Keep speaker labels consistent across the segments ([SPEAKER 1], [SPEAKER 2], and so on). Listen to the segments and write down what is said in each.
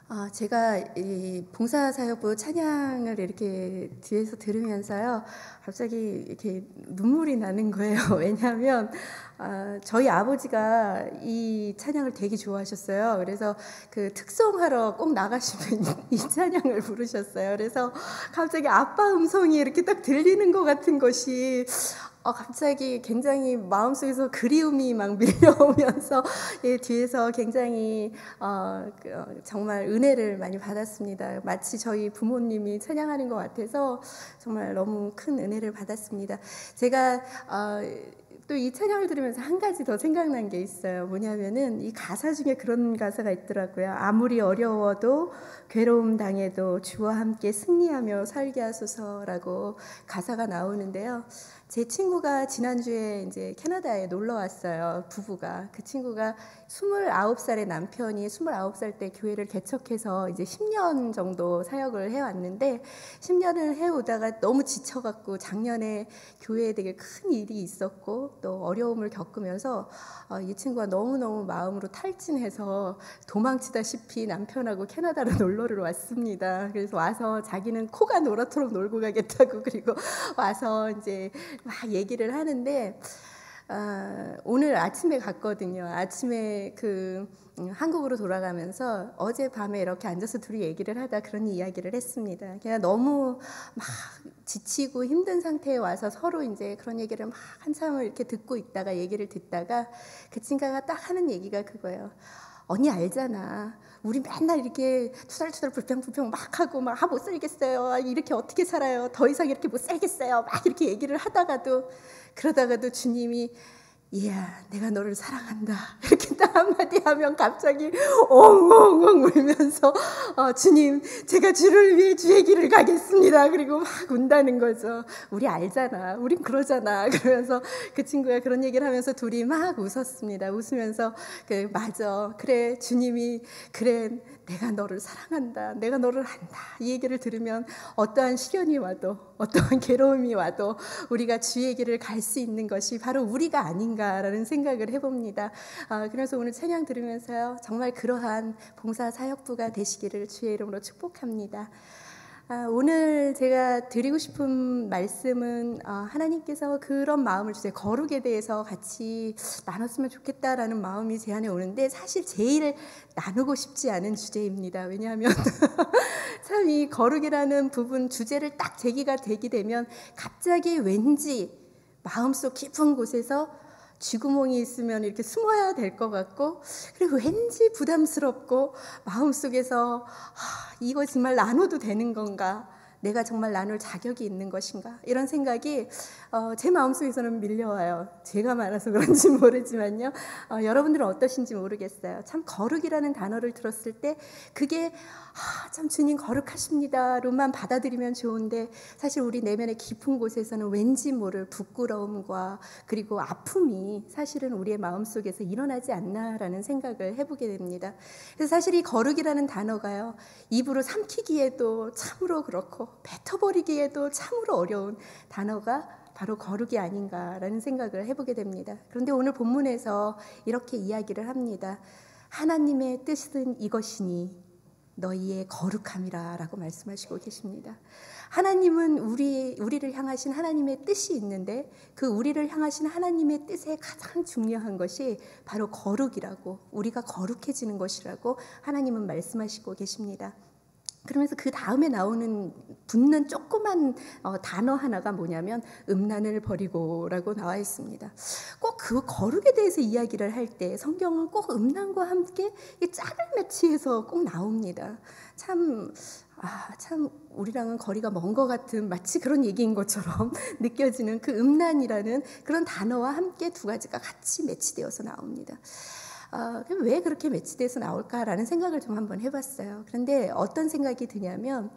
[SPEAKER 1] 제가 이 봉사사역부 찬양을 이렇게 뒤에서 들으면서요, 갑자기 이렇게 눈물이 나는 거예요. 왜냐하면 저희 아버지가 이 찬양을 되게 좋아하셨어요. 그래서 그 특송하러 꼭 나가시면 이 찬양을 부르셨어요. 그래서 갑자기 아빠 음성이 이렇게 딱 들리는 것 같은 것이 갑자기 굉장히 마음속에서 그리움이 막 밀려오면서 뒤에서 굉장히 정말 은혜를 많이 받았습니다. 마치 저희 부모님이 찬양하는 것 같아서 정말 너무 큰 은혜를 받았습니다. 제가 또 이 찬양을 들으면서 한 가지 더 생각난 게 있어요. 뭐냐면은 이 가사 중에 그런 가사가 있더라고요. 아무리 어려워도 괴로움 당해도 주와 함께 승리하며 살게 하소서라고 가사가 나오는데요. 제 친구가 지난주에 이제 캐나다에 놀러 왔어요. 부부가. 그 친구가 29살의 남편이 29살 때 교회를 개척해서 이제 10년 정도 사역을 해왔는데 10년을 해오다가 너무 지쳐갖고 작년에 교회에 되게 큰 일이 있었고 또 어려움을 겪으면서 이 친구가 너무너무 마음으로 탈진해서 도망치다시피 남편하고 캐나다로 놀러를 왔습니다. 그래서 와서 자기는 코가 노랗도록 놀고 가겠다고 그리고 와서 이제 막 얘기를 하는데 오늘 아침에 갔거든요. 아침에 한국으로 돌아가면서 어젯밤에 이렇게 앉아서 둘이 얘기를 하다 그런 이야기를 했습니다. 그냥 너무 막 지치고 힘든 상태에 와서 서로 이제 그런 얘기를 막 한참을 이렇게 듣고 있다가 얘기를 듣다가 그 친구가 딱 하는 얘기가 그거예요. 언니 알잖아. 우리 맨날 이렇게 투덜투덜 불평불평 막 하고 막 못 살겠어요. 이렇게 어떻게 살아요? 더 이상 이렇게 못 살겠어요. 막 이렇게 얘기를 그러다가도 주님이 이야 내가 너를 사랑한다 이렇게 딱 한마디 하면 갑자기 엉엉엉 울면서 주님 제가 주를 위해 주의 길을 가겠습니다. 그리고 막 운다는 거죠. 우리 알잖아. 우린 그러잖아. 그러면서 그 친구가 그런 얘기를 하면서 둘이 막 웃었습니다. 웃으면서 맞아. 그래 주님이 그래 내가 너를 사랑한다. 내가 너를 안다. 이 얘기를 들으면 어떠한 시련이 와도 어떠한 괴로움이 와도 우리가 주의 길을 갈 수 있는 것이 바로 우리가 아닌가라는 생각을 해봅니다. 그래서 오늘 찬양 들으면서요. 정말 그러한 봉사 사역부가 되시기를 주의 이름으로 축복합니다. 오늘 제가 드리고 싶은 말씀은 하나님께서 그런 마음을 주세요. 거룩에 대해서 같이 나눴으면 좋겠다라는 마음이 제 안에 오는데 사실 제일 나누고 싶지 않은 주제입니다. 왜냐하면 참 이 거룩이라는 부분 주제를 딱 제기가 되면 갑자기 왠지 마음속 깊은 곳에서 쥐구멍이 있으면 이렇게 숨어야 될 것 같고 그리고 왠지 부담스럽고 마음속에서 이거 정말 나눠도 되는 건가? 내가 정말 나눌 자격이 있는 것인가? 이런 생각이 제 마음속에서는 밀려와요. 제가 많아서 그런지 모르지만요. 여러분들은 어떠신지 모르겠어요. 참 거룩이라는 단어를 들었을 때 그게 참 주님 거룩하십니다로만 받아들이면 좋은데 사실 우리 내면의 깊은 곳에서는 왠지 모를 부끄러움과 그리고 아픔이 사실은 우리의 마음속에서 일어나지 않나라는 생각을 해보게 됩니다. 그래서 사실 이 거룩이라는 단어가요. 입으로 삼키기에도 참으로 그렇고 뱉어버리기에도 참으로 어려운 단어가 바로 거룩이 아닌가라는 생각을 해보게 됩니다. 그런데 오늘 본문에서 이렇게 이야기를 합니다. 하나님의 뜻은 이것이니 너희의 거룩함이라 라고 말씀하시고 계십니다. 하나님은 우리를 향하신 하나님의 뜻이 있는데 그 우리를 향하신 하나님의 뜻에 가장 중요한 것이 바로 거룩이라고 우리가 거룩해지는 것이라고 하나님은 말씀하시고 계십니다. 그러면서 그 다음에 붙는 조그만 단어 하나가 뭐냐면 음란을 버리고라고 나와 있습니다. 꼭 그 거룩에 대해서 이야기를 할 때 성경은 꼭 음란과 함께 이 짝을 매치해서 꼭 나옵니다. 참 우리랑은 거리가 먼 것 같은 마치 그런 얘기인 것처럼 느껴지는 그 음란이라는 그런 단어와 함께 두 가지가 같이 매치되어서 나옵니다. 왜 그렇게 매치돼서 나올까라는 생각을 좀 한번 해봤어요. 그런데 어떤 생각이 드냐면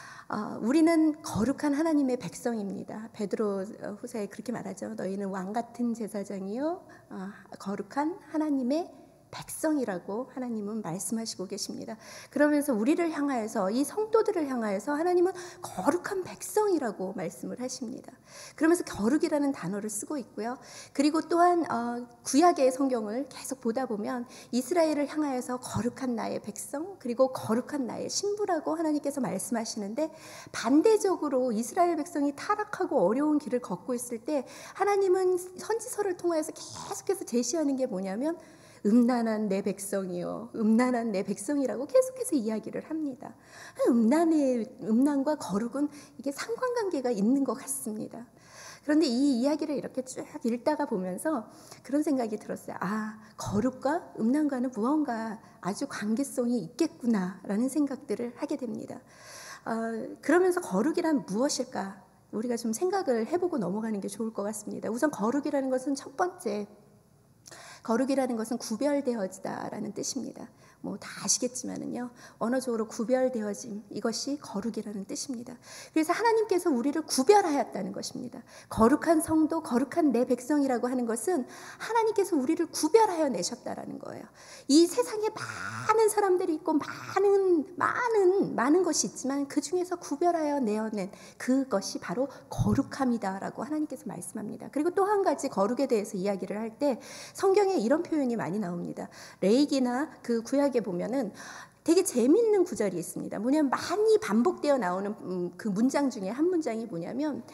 [SPEAKER 1] 우리는 거룩한 하나님의 백성입니다. 베드로 후서에 그렇게 말하죠. 너희는 왕 같은 제사장이요 거룩한 하나님의 백성이라고 하나님은 말씀하시고 계십니다. 그러면서 우리를 향하여서, 이 성도들을 향하여서 하나님은 거룩한 백성이라고 말씀을 하십니다. 그러면서 거룩이라는 단어를 쓰고 있고요. 그리고 또한 구약의 성경을 계속 보다 보면 이스라엘을 향하여서 거룩한 나의 백성, 그리고 거룩한 나의 신부라고 하나님께서 말씀하시는데, 반대적으로 이스라엘 백성이 타락하고 어려운 길을 걷고 있을 때 하나님은 선지서를 통하여서 계속해서 제시하는 게 뭐냐면 음란한 내 백성이요, 음란한 내 백성이라고 계속해서 이야기를 합니다. 음란과 거룩은 이게 상관관계가 있는 것 같습니다. 그런데 이 이야기를 이렇게 쭉 읽다가 보면서 그런 생각이 들었어요. 거룩과 음란과는 무언가 아주 관계성이 있겠구나라는 생각들을 하게 됩니다. 그러면서 거룩이란 무엇일까? 우리가 좀 생각을 해보고 넘어가는 게 좋을 것 같습니다. 우선 거룩이라는 것은 첫 번째, 거룩이라는 것은 구별되어지다라는 뜻입니다. 다 아시겠지만은요, 언어적으로 구별되어짐, 이것이 거룩이라는 뜻입니다. 그래서 하나님께서 우리를 구별하였다는 것입니다. 거룩한 성도, 거룩한 내 백성이라고 하는 것은 하나님께서 우리를 구별하여 내셨다라는 거예요. 이 세상에 많은 사람들이 있고 많은 것이 있지만 그 중에서 구별하여 내어낸 그것이 바로 거룩함이다라고 하나님께서 말씀합니다. 그리고 또 한 가지 거룩에 대해서 이야기를 할 때 성경에 이런 표현이 많이 나옵니다. 레위기나 그 구약에 보면은 되게 재밌는 구절이 있습니다. 뭐냐면 많이 반복되어 나오는 그 문장 중에 한 문장이 뭐냐면,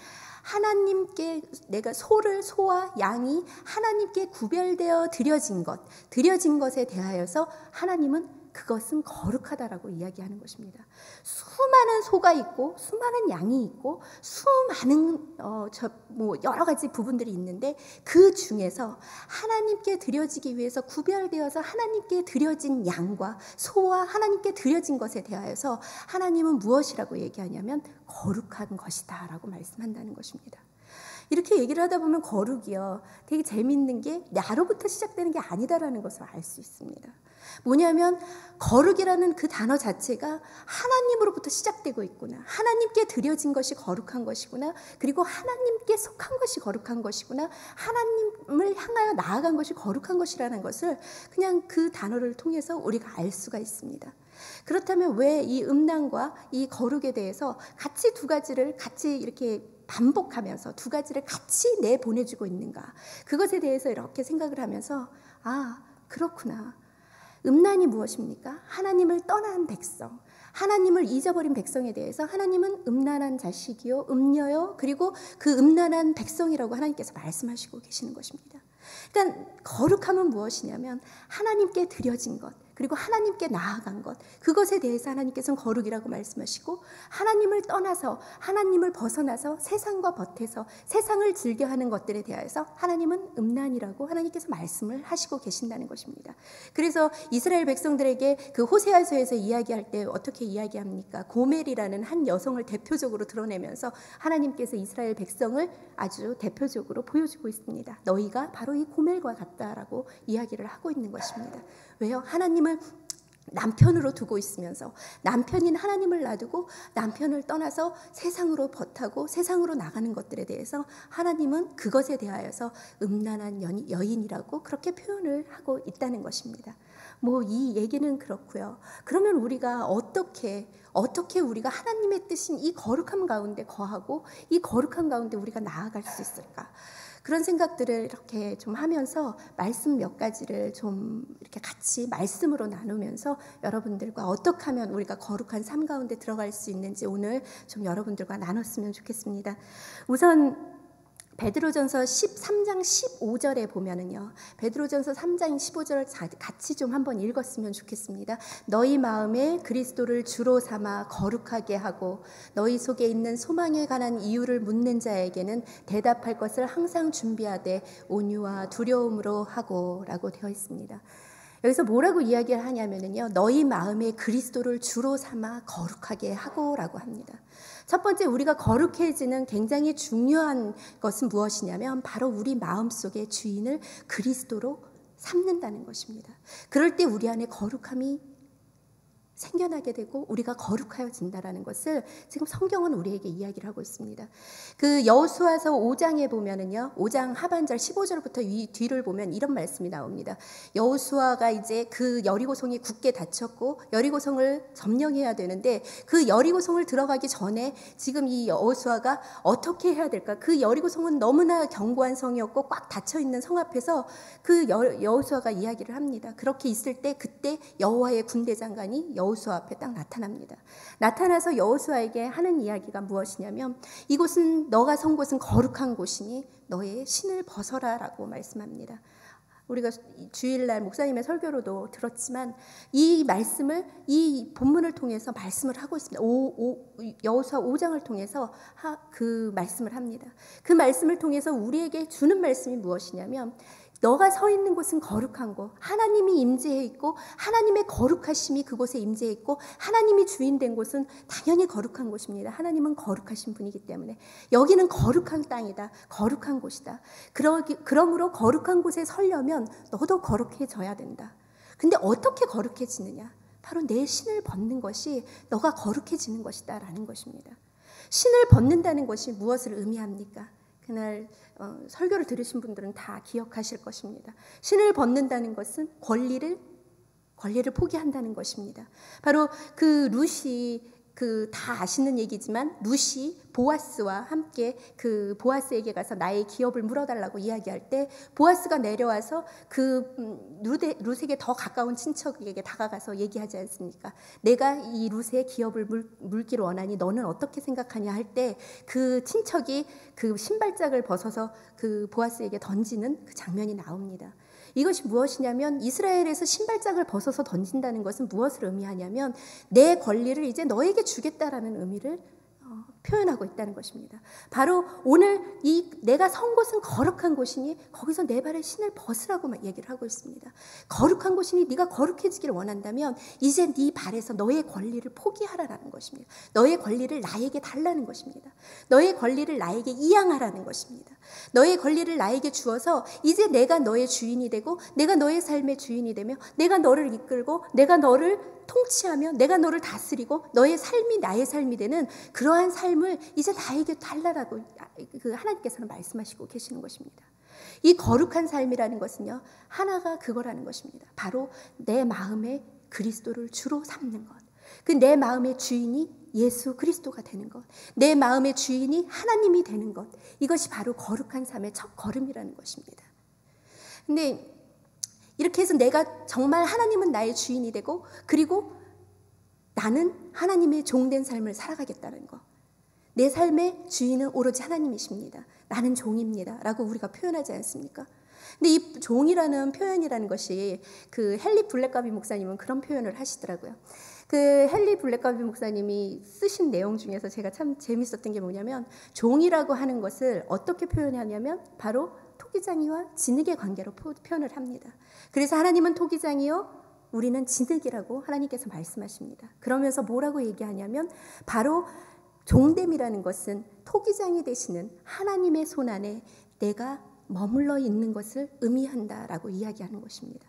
[SPEAKER 1] 하나님께 내가 소와 양이 하나님께 구별되어 드려진 것에 대하여서 하나님은 그것은 거룩하다라고 이야기하는 것입니다. 수많은 소가 있고 수많은 양이 있고 수많은 여러 가지 부분들이 있는데 그 중에서 하나님께 드려지기 위해서 구별되어서 하나님께 드려진 양과 소와 하나님께 드려진 것에 대하여서 하나님은 무엇이라고 얘기하냐면 거룩한 것이다 라고 말씀한다는 것입니다. 이렇게 얘기를 하다 보면 거룩이요, 되게 재밌는 게 나로부터 시작되는 게 아니다라는 것을 알 수 있습니다. 뭐냐면 거룩이라는 그 단어 자체가 하나님으로부터 시작되고 있구나, 하나님께 드려진 것이 거룩한 것이구나, 그리고 하나님께 속한 것이 거룩한 것이구나, 하나님을 향하여 나아간 것이 거룩한 것이라는 것을 그냥 그 단어를 통해서 우리가 알 수가 있습니다. 그렇다면 왜 이 음란과 이 거룩에 대해서 같이 두 가지를 같이 이렇게 반복하면서 두 가지를 같이 내보내주고 있는가? 그것에 대해서 이렇게 생각을 하면서 그렇구나. 음란이 무엇입니까? 하나님을 떠난 백성, 하나님을 잊어버린 백성에 대해서 하나님은 음란한 자식이요, 음녀요, 그리고 그 음란한 백성이라고 하나님께서 말씀하시고 계시는 것입니다. 그러니까 거룩함은 무엇이냐면 하나님께 드려진 것, 그리고 하나님께 나아간 것, 그것에 대해서 하나님께서는 거룩이라고 말씀하시고, 하나님을 떠나서 하나님을 벗어나서 세상과 벗해서 세상을 즐겨하는 것들에 대해서 하나님은 음란이라고 하나님께서 말씀을 하시고 계신다는 것입니다. 그래서 이스라엘 백성들에게 그 호세아서에서 이야기할 때 어떻게 이야기합니까? 고멜이라는 한 여성을 대표적으로 드러내면서 하나님께서 이스라엘 백성을 아주 대표적으로 보여주고 있습니다. 너희가 바로 이 고멜과 같다라고 이야기를 하고 있는 것입니다. 왜요? 하나님을 남편으로 두고 있으면서 남편인 하나님을 놔두고 남편을 떠나서 세상으로 벗하고 세상으로 나가는 것들에 대해서 하나님은 그것에 대하여서 음란한 여인이라고 그렇게 표현을 하고 있다는 것입니다. 이 얘기는 그렇고요. 그러면 우리가 어떻게 우리가 하나님의 뜻인 이 거룩함 가운데 거하고 이 거룩함 가운데 우리가 나아갈 수 있을까? 그런 생각들을 이렇게 좀 하면서 말씀 몇 가지를 좀 이렇게 같이 말씀으로 나누면서 여러분들과 어떻게 하면 우리가 거룩한 삶 가운데 들어갈 수 있는지 오늘 좀 여러분들과 나눴으면 좋겠습니다. 우선 베드로전서 13장 15절에 보면은요, 베드로전서 3장 15절 같이 좀 한번 읽었으면 좋겠습니다. 너희 마음에 그리스도를 주로 삼아 거룩하게 하고 너희 속에 있는 소망에 관한 이유를 묻는 자에게는 대답할 것을 항상 준비하되 온유와 두려움으로 하고 라고 되어 있습니다. 여기서 뭐라고 이야기를 하냐면요, 너희 마음에 그리스도를 주로 삼아 거룩하게 하고 라고 합니다. 첫 번째, 우리가 거룩해지는 굉장히 중요한 것은 무엇이냐면 바로 우리 마음속의 주인을 그리스도로 삼는다는 것입니다. 그럴 때 우리 안에 거룩함이 생겨나게 되고 우리가 거룩하여진다라는 것을 지금 성경은 우리에게 이야기를 하고 있습니다. 그 여호수아서 5장에 보면은요, 5장 하반절 15절부터 뒤를 보면 이런 말씀이 나옵니다. 여호수아가 이제 그 여리고성이 굳게 닫혔고 여리고성을 점령해야 되는데 그 여리고성을 들어가기 전에 지금 이 여호수아가 어떻게 해야 될까? 그 여리고성은 너무나 견고한 성이었고 꽉 닫혀 있는 성 앞에서 그 여호수아가 이야기를 합니다. 그렇게 있을 때 그때 여호와의 군대 장관이 여호수아 앞에 딱 나타납니다. 나타나서 여호수아에게 하는 이야기가 무엇이냐면 이곳은 너가 선 곳은 거룩한 곳이니 너의 신을 벗어라라고 말씀합니다. 우리가 주일날 목사님의 설교로도 들었지만 이 말씀을 이 본문을 통해서 말씀을 하고 있습니다. 여호수아 5장을 통해서 그 말씀을 합니다. 그 말씀을 통해서 우리에게 주는 말씀이 무엇이냐면 너가 서 있는 곳은 거룩한 곳, 하나님이 임재해 있고 하나님의 거룩하심이 그곳에 임재해 있고 하나님이 주인된 곳은 당연히 거룩한 곳입니다. 하나님은 거룩하신 분이기 때문에 여기는 거룩한 땅이다, 거룩한 곳이다. 그러므로 거룩한 곳에 서려면 너도 거룩해져야 된다. 근데 어떻게 거룩해지느냐? 바로 내 신을 벗는 것이 너가 거룩해지는 것이다 라는 것입니다. 신을 벗는다는 것이 무엇을 의미합니까? 그날 설교를 들으신 분들은 다 기억하실 것입니다. 신을 벗는다는 것은 권리를 포기한다는 것입니다. 바로 그 룻이 다 아시는 얘기지만 룻이 보아스와 함께 그 보아스에게 가서 나의 기업을 물어달라고 이야기할 때 보아스가 내려와서 그 룻에게 더 가까운 친척에게 다가가서 얘기하지 않습니까? 내가 이 룻의 기업을 물기를 원하니 너는 어떻게 생각하냐 할 때 그 친척이 그 신발짝을 벗어서 그 보아스에게 던지는 그 장면이 나옵니다. 이것이 무엇이냐면 이스라엘에서 신발짝을 벗어서 던진다는 것은 무엇을 의미하냐면 내 권리를 이제 너에게 주겠다라는 의미를 표현하고 있다는 것입니다. 바로 오늘 내가 선 곳은 거룩한 곳이니 거기서 내 발에 신을 벗으라고 얘기를 하고 있습니다. 거룩한 곳이니 네가 거룩해지기를 원한다면 이제 네 발에서 너의 권리를 포기하라는 것입니다. 너의 권리를 나에게 달라는 것입니다. 너의 권리를 나에게 이양하라는 것입니다. 너의 권리를 나에게 주어서 이제 내가 너의 주인이 되고 내가 너의 삶의 주인이 되며 내가 너를 이끌고 내가 너를 통치하며 내가 너를 다스리고 너의 삶이 나의 삶이 되는 그러한 삶을 이제 나에게 달라라고 하나님께서는 말씀하시고 계시는 것입니다. 이 거룩한 삶이라는 것은요, 하나가 그거라는 것입니다. 바로 내 마음에 그리스도를 주로 삼는 것. 그 내 마음의 주인이 예수 그리스도가 되는 것. 내 마음의 주인이 하나님이 되는 것. 이것이 바로 거룩한 삶의 첫 걸음이라는 것입니다. 근데 이렇게 해서 내가 정말 하나님은 나의 주인이 되고 그리고 나는 하나님의 종된 삶을 살아가겠다는 것. 내 삶의 주인은 오로지 하나님이십니다. 나는 종입니다. 라고 우리가 표현하지 않습니까? 근데 이 종이라는 표현이라는 것이 그 헨리 블랙가비 목사님은 그런 표현을 하시더라고요. 그 헨리 블랙가비 목사님이 쓰신 내용 중에서 제가 참 재밌었던 게 뭐냐면 종이라고 하는 것을 어떻게 표현하냐면 바로 토기장이와 진흙의 관계로 표현을 합니다. 그래서 하나님은 토기장이요 우리는 진흙이라고 하나님께서 말씀하십니다. 그러면서 뭐라고 얘기하냐면 바로 종됨이라는 것은 토기장이 되시는 하나님의 손 안에 내가 머물러 있는 것을 의미한다라고 이야기하는 것입니다.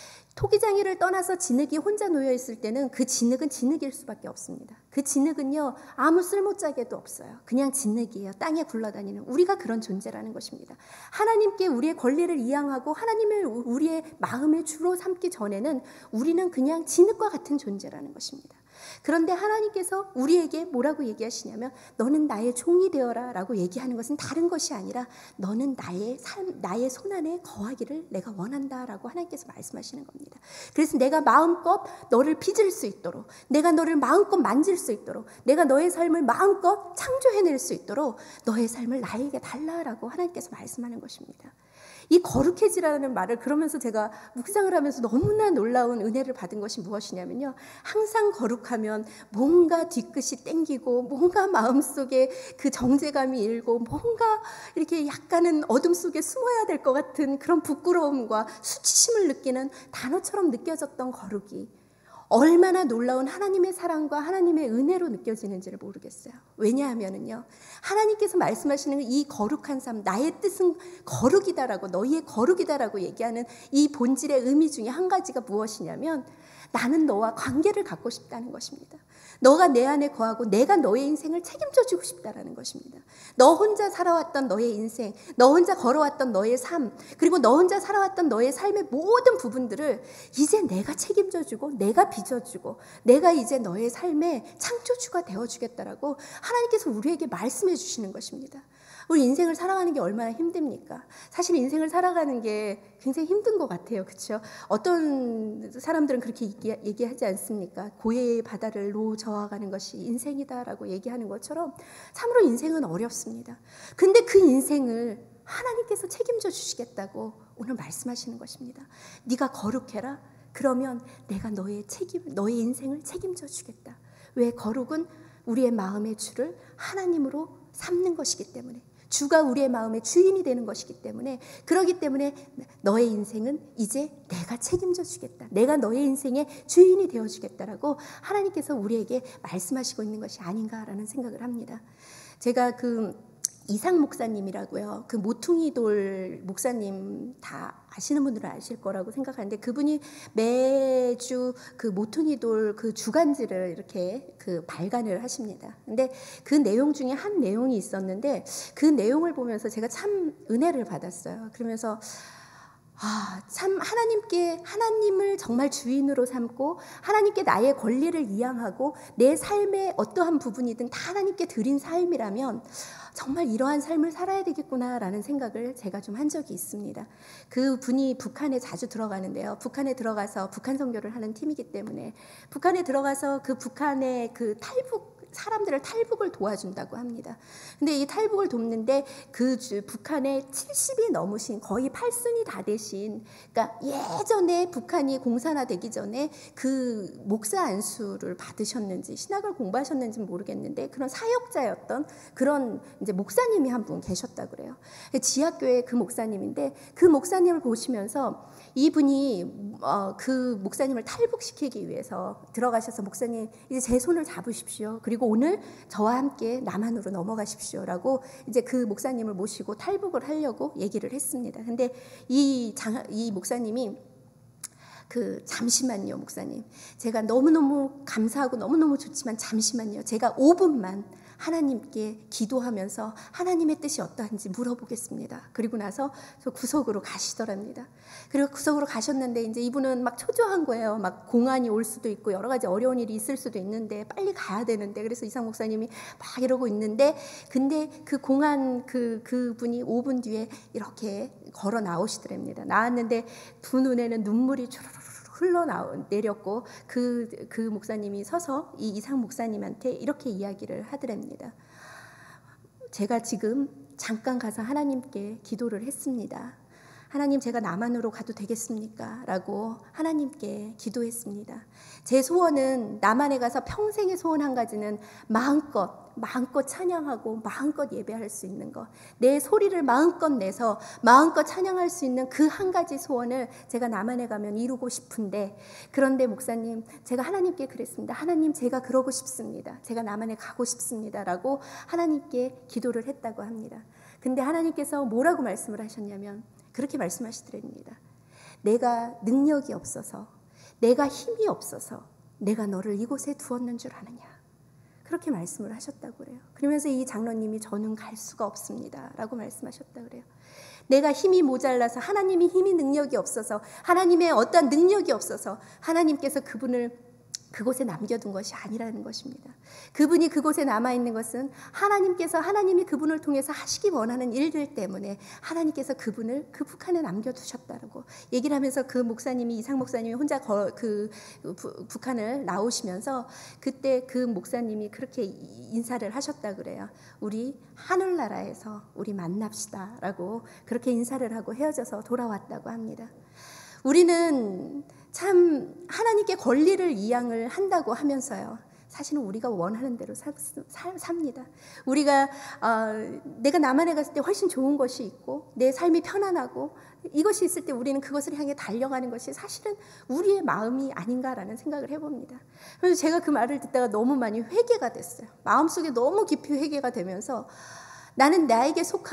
[SPEAKER 1] 토기장이를 떠나서 진흙이 혼자 놓여있을 때는 그 진흙은 진흙일 수밖에 없습니다. 그 진흙은요 아무 쓸모짝에도 없어요. 그냥 진흙이에요. 땅에 굴러다니는 우리가 그런 존재라는 것입니다. 하나님께 우리의 권리를 이양하고 하나님을 우리의 마음의 주로 삼기 전에는 우리는 그냥 진흙과 같은 존재라는 것입니다. 그런데 하나님께서 우리에게 뭐라고 얘기하시냐면 너는 나의 종이 되어라 라고 얘기하는 것은 다른 것이 아니라 너는 나의 삶, 나의 손안에 거하기를 내가 원한다 라고 하나님께서 말씀하시는 겁니다. 그래서 내가 마음껏 너를 빚을 수 있도록 내가 너를 마음껏 만질 수 있도록 내가 너의 삶을 마음껏 창조해낼 수 있도록 너의 삶을 나에게 달라라고 하나님께서 말씀하는 것입니다. 이 거룩해지라는 말을 그러면서 제가 묵상을 하면서 너무나 놀라운 은혜를 받은 것이 무엇이냐면요. 항상 거룩하면 뭔가 뒤끝이 땡기고 뭔가 마음속에 그 정제감이 일고 뭔가 이렇게 약간은 어둠 속에 숨어야 될 것 같은 그런 부끄러움과 수치심을 느끼는 단어처럼 느껴졌던 거룩이 얼마나 놀라운 하나님의 사랑과 하나님의 은혜로 느껴지는지를 모르겠어요. 왜냐하면은요, 하나님께서 말씀하시는 이 거룩한 삶, 나의 뜻은 거룩이다라고, 너희의 거룩이다라고 얘기하는 이 본질의 의미 중에 한 가지가 무엇이냐면, 나는 너와 관계를 갖고 싶다는 것입니다. 너가 내 안에 거하고 내가 너의 인생을 책임져 주고 싶다라는 것입니다. 너 혼자 살아왔던 너의 인생, 너 혼자 걸어왔던 너의 삶, 그리고 너 혼자 살아왔던 너의 삶의 모든 부분들을 이제 내가 책임져 주고 내가 빚어주고 내가 이제 너의 삶의 창조주가 되어주겠다라고 하나님께서 우리에게 말씀해 주시는 것입니다. 우리 인생을 살아가는 게 얼마나 힘듭니까? 사실 인생을 살아가는 게 굉장히 힘든 것 같아요. 그렇죠? 어떤 사람들은 그렇게 얘기하지 않습니까? 고해의 바다를 노 저어가는 것이 인생이다라고 얘기하는 것처럼 참으로 인생은 어렵습니다. 근데 그 인생을 하나님께서 책임져 주시겠다고 오늘 말씀하시는 것입니다. 네가 거룩해라. 그러면 내가 너의 인생을 책임져 주겠다. 왜? 거룩은 우리의 마음의 주를 하나님으로 삼는 것이기 때문에, 주가 우리의 마음의 주인이 되는 것이기 때문에, 그러기 때문에 너의 인생은 이제 내가 책임져 주겠다. 내가 너의 인생의 주인이 되어 주겠다라고 하나님께서 우리에게 말씀하시고 있는 것이 아닌가라는 생각을 합니다. 제가 이상 목사님이라고요. 그 모퉁이돌 목사님 다 아시는 분들은 아실 거라고 생각하는데, 그분이 매주 그 모퉁이돌 그 주간지를 이렇게 발간을 하십니다. 근데 그 내용 중에 한 내용이 있었는데, 그 내용을 보면서 제가 참 은혜를 받았어요. 그러면서 참 하나님을 정말 주인으로 삼고 하나님께 나의 권리를 이양하고 내 삶의 어떠한 부분이든 다 하나님께 드린 삶이라면 정말 이러한 삶을 살아야 되겠구나라는 생각을 제가 좀 한 적이 있습니다. 그 분이 북한에 자주 들어가는데요. 북한에 들어가서 북한 선교를 하는 팀이기 때문에 북한에 들어가서 그 북한의 그 사람들을 탈북을 도와준다고 합니다. 근데 이 탈북을 돕는데 북한에 70이 넘으신, 거의 8순이 다 되신, 그러니까 예전에 북한이 공산화되기 전에 그 목사 안수를 받으셨는지 신학을 공부하셨는지는 모르겠는데 그런 사역자였던 그런 이제 목사님이 한 분 계셨다고 그래요. 지하교회 그 목사님인데, 그 목사님을 보시면서 이분이 그 목사님을 탈북시키기 위해서 들어가셔서, 목사님 이제 제 손을 잡으십시오. 그리고 오늘 저와 함께 남한으로 넘어가십시오라고 이제 그 목사님을 모시고 탈북을 하려고 얘기를 했습니다. 근데 이 목사님이 잠시만요, 목사님. 제가 너무너무 감사하고 너무너무 좋지만 잠시만요. 제가 5분만 하나님께 기도하면서 하나님의 뜻이 어떠한지 물어보겠습니다. 그리고 나서 저 구석으로 가시더랍니다. 그리고 구석으로 가셨는데 이제 이분은 막 초조한 거예요. 막 공안이 올 수도 있고 여러 가지 어려운 일이 있을 수도 있는데 빨리 가야 되는데, 그래서 이상 목사님이 막 이러고 있는데, 근데 그 공안 그분이 5분 뒤에 이렇게 걸어 나오시더랍니다. 나왔는데 두 눈에는 눈물이 흘러내렸고 그 목사님이 서서 이 이상 목사님한테 이렇게 이야기를 하더랍니다. 제가 지금 잠깐 가서 하나님께 기도를 했습니다. 하나님, 제가 남한으로 가도 되겠습니까? 라고 하나님께 기도했습니다. 제 소원은 남한에 가서 평생의 소원 한 가지는 마음껏 찬양하고 마음껏 예배할 수 있는 것, 내 소리를 마음껏 내서 마음껏 찬양할 수 있는 그 한 가지 소원을 제가 남한에 가면 이루고 싶은데, 그런데 목사님, 제가 하나님께 그랬습니다. 하나님, 제가 그러고 싶습니다. 제가 남한에 가고 싶습니다. 라고 하나님께 기도를 했다고 합니다. 근데 하나님께서 뭐라고 말씀을 하셨냐면 그렇게 말씀하시더랍니다. 내가 능력이 없어서, 내가 힘이 없어서 내가 너를 이곳에 두었는 줄 아느냐, 그렇게 말씀을 하셨다고 그래요. 그러면서 이 장로님이 저는 갈 수가 없습니다 라고 말씀하셨다고 그래요. 내가 힘이 모자라서, 하나님이 힘이 능력이 없어서, 하나님의 어떠한 능력이 없어서 하나님께서 그분을 그곳에 남겨둔 것이 아니라는 것입니다. 그분이 그곳에 남아있는 것은 하나님이 그분을 통해서 하시기 원하는 일들 때문에 하나님께서 그분을 그 북한에 남겨두셨다고 얘기를 하면서, 그 목사님이, 이상 목사님이 혼자 북한을 나오시면서 그때 그 목사님이 그렇게 인사를 하셨다고 그래요. 우리 하늘나라에서 우리 만납시다 라고 그렇게 인사를 하고 헤어져서 돌아왔다고 합니다. 우리는 참 하나님께 권리를 이양을 한다고 하면서요, 사실은 우리가 원하는 대로 삽니다. 우리가 내가 남한에 갔을 때 훨씬 좋은 것이 있고 내 삶이 편안하고 이것이 있을 때 우리는 그것을 향해 달려가는 것이 사실은 우리의 마음이 아닌가라는 생각을 해봅니다. 그래서 제가 그 말을 듣다가 너무 많이 회개가 됐어요. 마음속에 너무 깊이 회개가 되면서, 나는 나에게 속한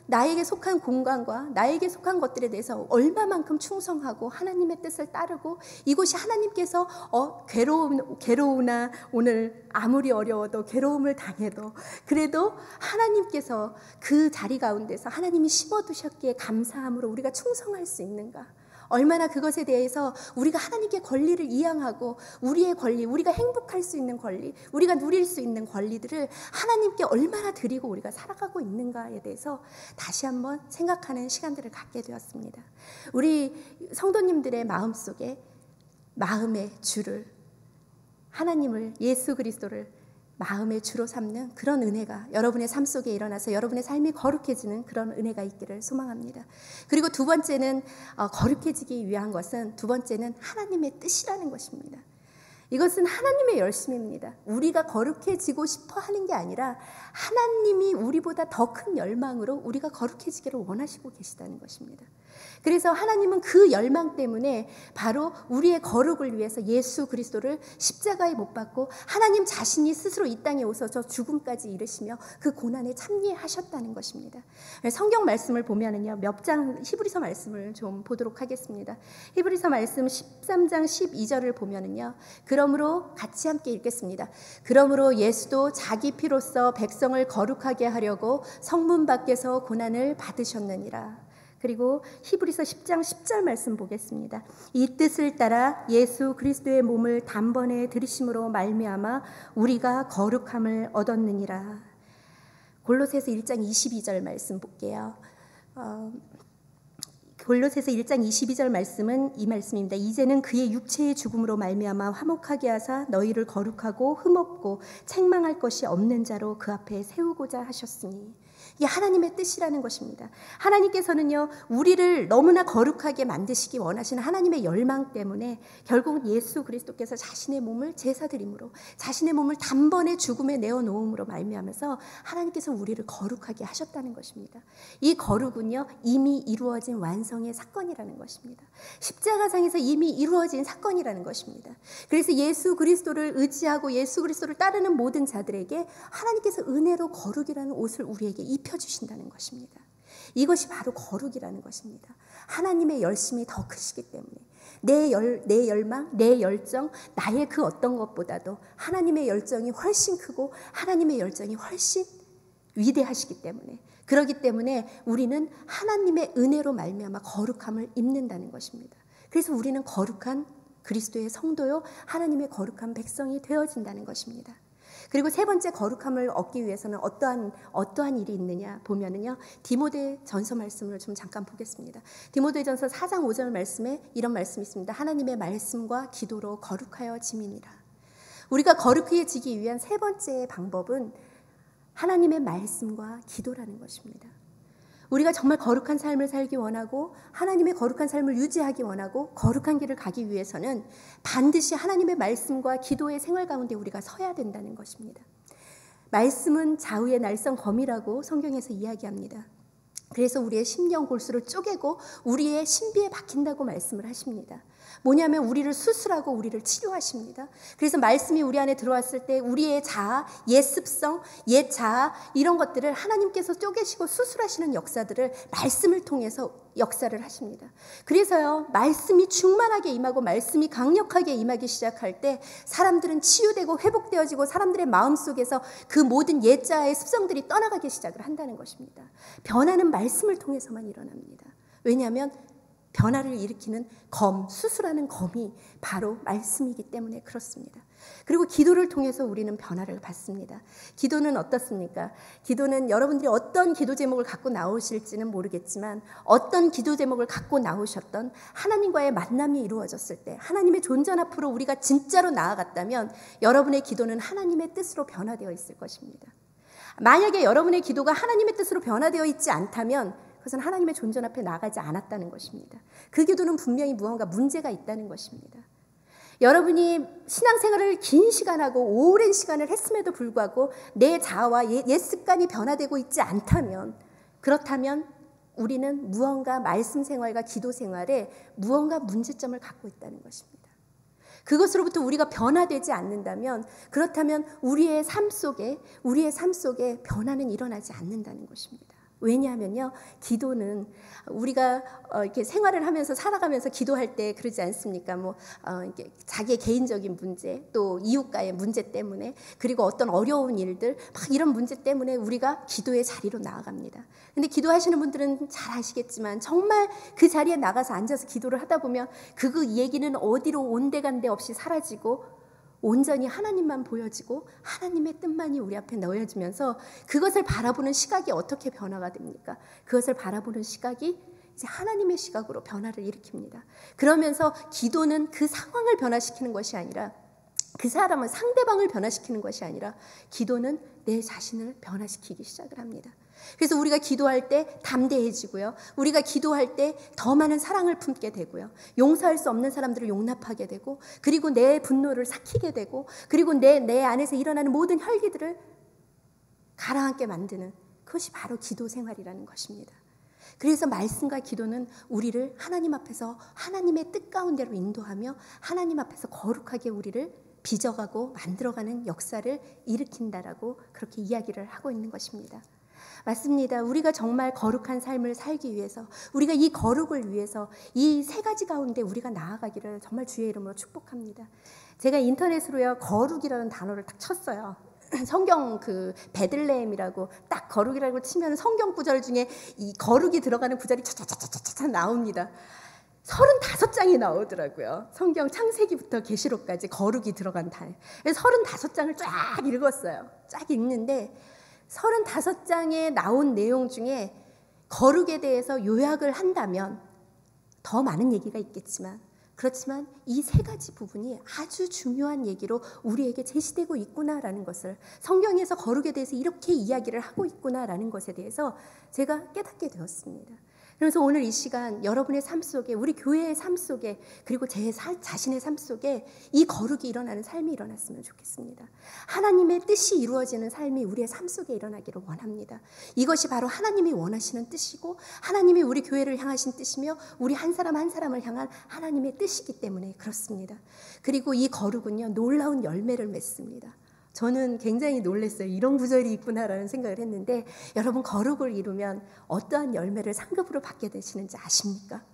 [SPEAKER 1] 나에게 속한 공간과 나에게 속한 것들에 대해서 얼마만큼 충성하고 하나님의 뜻을 따르고 이곳이 하나님께서 괴로우나 오늘 아무리 어려워도 괴로움을 당해도 그래도 하나님께서 그 자리 가운데서 하나님이 심어두셨기에 감사함으로 우리가 충성할 수 있는가? 얼마나 그것에 대해서 우리가 하나님께 권리를 이양하고 우리의 권리, 우리가 행복할 수 있는 권리, 우리가 누릴 수 있는 권리들을 하나님께 얼마나 드리고 우리가 살아가고 있는가에 대해서 다시 한번 생각하는 시간들을 갖게 되었습니다. 우리 성도님들의 마음속에 마음의 주를, 하나님을, 예수 그리스도를 마음의 주로 삼는 그런 은혜가 여러분의 삶 속에 일어나서 여러분의 삶이 거룩해지는 그런 은혜가 있기를 소망합니다. 그리고 두 번째는 거룩해지기 위한 것은 두 번째는 하나님의 뜻이라는 것입니다. 이것은 하나님의 열심입니다. 우리가 거룩해지고 싶어 하는 게 아니라 하나님이 우리보다 더 큰 열망으로 우리가 거룩해지기를 원하시고 계시다는 것입니다. 그래서 하나님은 그 열망 때문에 바로 우리의 거룩을 위해서 예수 그리스도를 십자가에 못 박고 하나님 자신이 스스로 이 땅에 오셔서 죽음까지 이르시며 그 고난에 참여하셨다는 것입니다. 성경 말씀을 보면은요, 몇 장 히브리서 말씀을 좀 보도록 하겠습니다. 히브리서 말씀 13장 12절을 보면은요, 그러므로 같이 함께 읽겠습니다. 그러므로 예수도 자기 피로써 백성을 거룩하게 하려고 성문 밖에서 고난을 받으셨느니라. 그리고 히브리서 10장 10절 말씀 보겠습니다. 이 뜻을 따라 예수 그리스도의 몸을 단번에 들이심으로 말미암아 우리가 거룩함을 얻었느니라. 골로새서 1장 22절 말씀 볼게요. 골로새서 1장 22절 말씀은 이 말씀입니다. 이제는 그의 육체의 죽음으로 말미암아 화목하게 하사 너희를 거룩하고 흠없고 책망할 것이 없는 자로 그 앞에 세우고자 하셨으니. 이게 하나님의 뜻이라는 것입니다. 하나님께서는요, 우리를 너무나 거룩하게 만드시기 원하시는 하나님의 열망 때문에 결국 예수 그리스도께서 자신의 몸을 제사드림으로, 자신의 몸을 단번에 죽음에 내어놓음으로 말미암아서 하나님께서 우리를 거룩하게 하셨다는 것입니다. 이 거룩은요, 이미 이루어진 완성의 사건이라는 것입니다. 십자가상에서 이미 이루어진 사건이라는 것입니다. 그래서 예수 그리스도를 의지하고 예수 그리스도를 따르는 모든 자들에게 하나님께서 은혜로 거룩이라는 옷을 우리에게 입혀주신다는 것입니다. 이것이 바로 거룩이라는 것입니다. 하나님의 열심이 더 크시기 때문에 내 열망, 내 열정, 나의 그 어떤 것보다도 하나님의 열정이 훨씬 크고 하나님의 열정이 훨씬 위대하시기 때문에, 그렇기 때문에 우리는 하나님의 은혜로 말미암아 거룩함을 입는다는 것입니다. 그래서 우리는 거룩한 그리스도의 성도요, 하나님의 거룩한 백성이 되어진다는 것입니다. 그리고 세 번째 거룩함을 얻기 위해서는 어떠한 일이 있느냐 보면은요, 디모데전서 말씀을 좀 잠깐 보겠습니다. 디모데전서 4장 5절 말씀에 이런 말씀이 있습니다. 하나님의 말씀과 기도로 거룩하여 지미니라. 우리가 거룩해지기 위한 세 번째 방법은 하나님의 말씀과 기도라는 것입니다. 우리가 정말 거룩한 삶을 살기 원하고 하나님의 거룩한 삶을 유지하기 원하고 거룩한 길을 가기 위해서는 반드시 하나님의 말씀과 기도의 생활 가운데 우리가 서야 된다는 것입니다. 말씀은 좌우의 날선 검이라고 성경에서 이야기합니다. 그래서 우리의 심령 골수를 쪼개고 우리의 신비에 박힌다고 말씀을 하십니다. 뭐냐면 우리를 수술하고 우리를 치료하십니다. 그래서 말씀이 우리 안에 들어왔을 때 우리의 자아, 옛 습성, 옛 자아 이런 것들을 하나님께서 쪼개시고 수술하시는 역사들을 말씀을 통해서 역사를 하십니다. 그래서요, 말씀이 충만하게 임하고 말씀이 강력하게 임하기 시작할 때 사람들은 치유되고 회복되어지고 사람들의 마음속에서 그 모든 옛 자아의 습성들이 떠나가기 시작을 한다는 것입니다. 변화는 말씀을 통해서만 일어납니다. 왜냐하면 변화를 일으키는 검, 수술하는 검이 바로 말씀이기 때문에 그렇습니다. 그리고 기도를 통해서 우리는 변화를 받습니다. 기도는 어떻습니까? 기도는 여러분들이 어떤 기도 제목을 갖고 나오실지는 모르겠지만 어떤 기도 제목을 갖고 나오셨던 하나님과의 만남이 이루어졌을 때 하나님의 존전 앞으로 우리가 진짜로 나아갔다면 여러분의 기도는 하나님의 뜻으로 변화되어 있을 것입니다. 만약에 여러분의 기도가 하나님의 뜻으로 변화되어 있지 않다면 그것은 하나님의 존전 앞에 나가지 않았다는 것입니다. 그 기도는 분명히 무언가 문제가 있다는 것입니다. 여러분이 신앙생활을 긴 시간하고 오랜 시간을 했음에도 불구하고 내 자아와 옛 습관이 변화되고 있지 않다면, 그렇다면 우리는 무언가 말씀 생활과 기도 생활에 무언가 문제점을 갖고 있다는 것입니다. 그것으로부터 우리가 변화되지 않는다면, 그렇다면 우리의 삶 속에 변화는 일어나지 않는다는 것입니다. 왜냐하면요, 기도는 우리가 이렇게 생활을 하면서 살아가면서 기도할 때 그러지 않습니까? 이렇게 자기의 개인적인 문제, 또 이웃과의 문제 때문에, 그리고 어떤 어려운 일들, 막 이런 문제 때문에 우리가 기도의 자리로 나아갑니다. 근데 기도하시는 분들은 잘 아시겠지만 정말 그 자리에 나가서 앉아서 기도를 하다 보면 그 얘기는 어디로 온데간데 없이 사라지고 온전히 하나님만 보여지고 하나님의 뜻만이 우리 앞에 놓여지면서 그것을 바라보는 시각이 어떻게 변화가 됩니까? 그것을 바라보는 시각이 이제 하나님의 시각으로 변화를 일으킵니다. 그러면서 기도는 그 상황을 변화시키는 것이 아니라, 그 사람은 상대방을 변화시키는 것이 아니라, 기도는 내 자신을 변화시키기 시작을 합니다. 그래서 우리가 기도할 때 담대해지고요, 우리가 기도할 때 더 많은 사랑을 품게 되고요, 용서할 수 없는 사람들을 용납하게 되고, 그리고 내 분노를 삭히게 되고, 그리고 내 안에서 일어나는 모든 혈기들을 가라앉게 만드는, 그것이 바로 기도 생활이라는 것입니다. 그래서 말씀과 기도는 우리를 하나님 앞에서 하나님의 뜻 가운데로 인도하며 하나님 앞에서 거룩하게 우리를 빚어가고 만들어가는 역사를 일으킨다라고 그렇게 이야기를 하고 있는 것입니다. 맞습니다. 우리가 정말 거룩한 삶을 살기 위해서, 우리가 이 거룩을 위해서 이 세 가지 가운데 우리가 나아가기를 정말 주의 이름으로 축복합니다. 제가 인터넷으로요, 거룩이라는 단어를 딱 쳤어요. 성경 그 베들레헴이라고 딱 거룩이라고 치면 성경 구절 중에 이 거룩이 들어가는 구절이 차차차차차 나옵니다. 35장이 나오더라고요. 성경 창세기부터 계시록까지 거룩이 들어간 단. 그래서 35장을 쫙 읽었어요. 쫙 읽는데 35장에 나온 내용 중에 거룩에 대해서 요약을 한다면 더 많은 얘기가 있겠지만, 그렇지만 이 세 가지 부분이 아주 중요한 얘기로 우리에게 제시되고 있구나라는 것을, 성경에서 거룩에 대해서 이렇게 이야기를 하고 있구나라는 것에 대해서 제가 깨닫게 되었습니다. 그래서 오늘 이 시간 여러분의 삶 속에, 우리 교회의 삶 속에, 그리고 제 자신의 삶 속에 이 거룩이 일어나는 삶이 일어났으면 좋겠습니다. 하나님의 뜻이 이루어지는 삶이 우리의 삶 속에 일어나기를 원합니다. 이것이 바로 하나님이 원하시는 뜻이고 하나님이 우리 교회를 향하신 뜻이며 우리 한 사람 한 사람을 향한 하나님의 뜻이기 때문에 그렇습니다. 그리고 이 거룩은요, 놀라운 열매를 맺습니다. 저는 굉장히 놀랐어요. 이런 구절이 있구나라는 생각을 했는데, 여러분 거룩을 이루면 어떠한 열매를 상급으로 받게 되시는지 아십니까?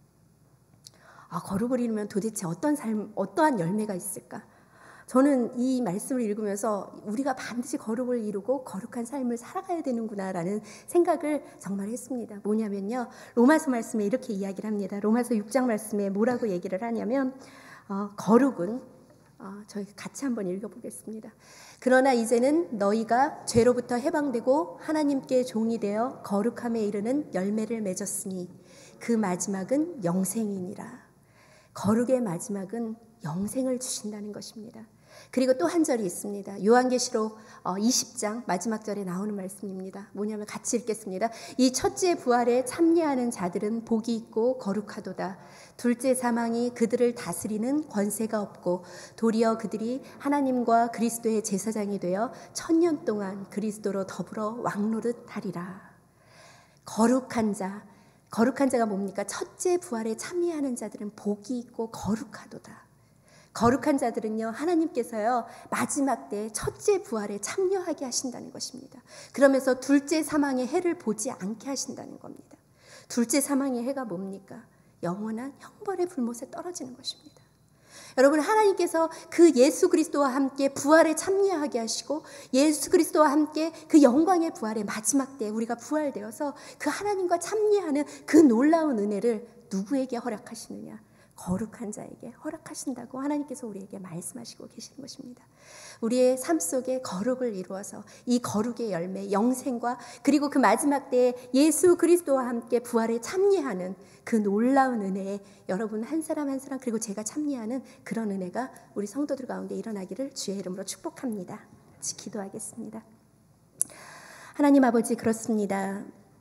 [SPEAKER 1] 거룩을 이루면 도대체 어떠한 열매가 있을까? 저는 이 말씀을 읽으면서 우리가 반드시 거룩을 이루고 거룩한 삶을 살아가야 되는구나라는 생각을 정말 했습니다. 뭐냐면요, 로마서 말씀에 이렇게 이야기를 합니다. 로마서 6장 말씀에 뭐라고 얘기를 하냐면, 거룩은 저희 같이 한번 읽어보겠습니다. 그러나 이제는 너희가 죄로부터 해방되고 하나님께 종이 되어 거룩함에 이르는 열매를 맺었으니 그 마지막은 영생이니라. 거룩의 마지막은 영생을 주신다는 것입니다. 그리고 또 한 절이 있습니다. 요한계시록 20장 마지막 절에 나오는 말씀입니다. 뭐냐면 같이 읽겠습니다. 이 첫째 부활에 참여하는 자들은 복이 있고 거룩하도다. 둘째 사망이 그들을 다스리는 권세가 없고 도리어 그들이 하나님과 그리스도의 제사장이 되어 1000년 동안 그리스도로 더불어 왕노릇하리라. 거룩한 자가 뭡니까? 첫째 부활에 참여하는 자들은 복이 있고 거룩하도다. 거룩한 자들은요, 하나님께서요, 마지막 때 첫째 부활에 참여하게 하신다는 것입니다. 그러면서 둘째 사망의 해를 보지 않게 하신다는 겁니다. 둘째 사망의 해가 뭡니까? 영원한 형벌의 불못에 떨어지는 것입니다. 여러분, 하나님께서 그 예수 그리스도와 함께 부활에 참여하게 하시고 예수 그리스도와 함께 그 영광의 부활의 마지막 때에 우리가 부활되어서 그 하나님과 참여하는 그 놀라운 은혜를 누구에게 허락하시느냐? 거룩한 자에게 허락하신다고 하나님께서 우리에게 말씀하시고 계시는 것입니다. 우리의 삶 속에 거룩을 이루어서 이 거룩의 열매, 영생과 그리고 그 마지막 때에 예수 그리스도와 함께 부활에 참여하는 그 놀라운 은혜에 여러분 한 사람 한 사람, 그리고 제가 참여하는 그런 은혜가 우리 성도들 가운데 일어나기를 주의 이름으로 축복합니다. 같이 기도하겠습니다. 하나님 아버지, 그렇습니다.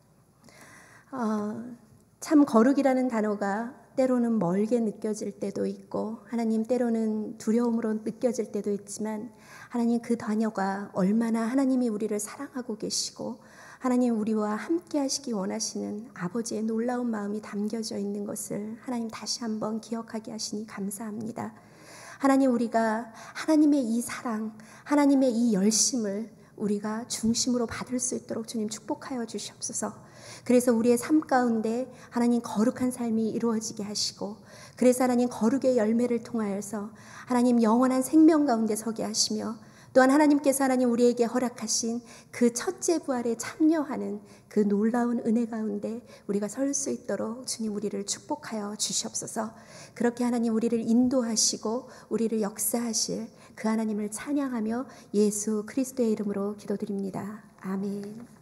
[SPEAKER 1] 참 거룩이라는 단어가 때로는 멀게 느껴질 때도 있고, 하나님 때로는 두려움으로 느껴질 때도 있지만, 하나님 그 단어가 얼마나 하나님이 우리를 사랑하고 계시고 하나님 우리와 함께 하시기 원하시는 아버지의 놀라운 마음이 담겨져 있는 것을 하나님 다시 한번 기억하게 하시니 감사합니다. 하나님, 우리가 하나님의 이 사랑, 하나님의 이 열심을 우리가 중심으로 받을 수 있도록 주님 축복하여 주시옵소서. 그래서 우리의 삶 가운데 하나님 거룩한 삶이 이루어지게 하시고, 그래서 하나님 거룩의 열매를 통하여서 하나님 영원한 생명 가운데 서게 하시며, 또한 하나님께서 하나님 우리에게 허락하신 그 첫째 부활에 참여하는 그 놀라운 은혜 가운데 우리가 설 수 있도록 주님 우리를 축복하여 주시옵소서. 그렇게 하나님 우리를 인도하시고 우리를 역사하실 그 하나님을 찬양하며 예수 그리스도의 이름으로 기도드립니다. 아멘.